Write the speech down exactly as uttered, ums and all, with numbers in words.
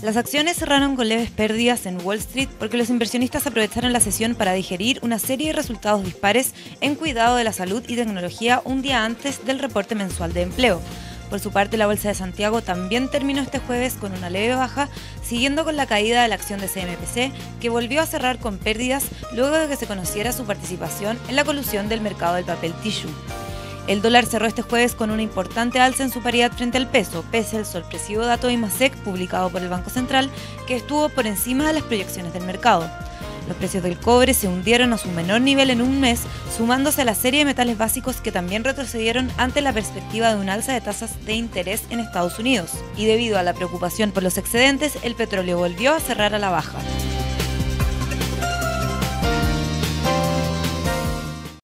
Las acciones cerraron con leves pérdidas en Wall Street porque los inversionistas aprovecharon la sesión para digerir una serie de resultados dispares en cuidado de la salud y tecnología un día antes del reporte mensual de empleo. Por su parte, la Bolsa de Santiago también terminó este jueves con una leve baja, siguiendo con la caída de la acción de C M P C, que volvió a cerrar con pérdidas luego de que se conociera su participación en la colusión del mercado del papel tissue. El dólar cerró este jueves con una importante alza en su paridad frente al peso, pese al sorpresivo dato de IMASEC publicado por el Banco Central, que estuvo por encima de las proyecciones del mercado. Los precios del cobre se hundieron a su menor nivel en un mes, sumándose a la serie de metales básicos que también retrocedieron ante la perspectiva de un alza de tasas de interés en Estados Unidos. Y debido a la preocupación por los excedentes, el petróleo volvió a cerrar a la baja.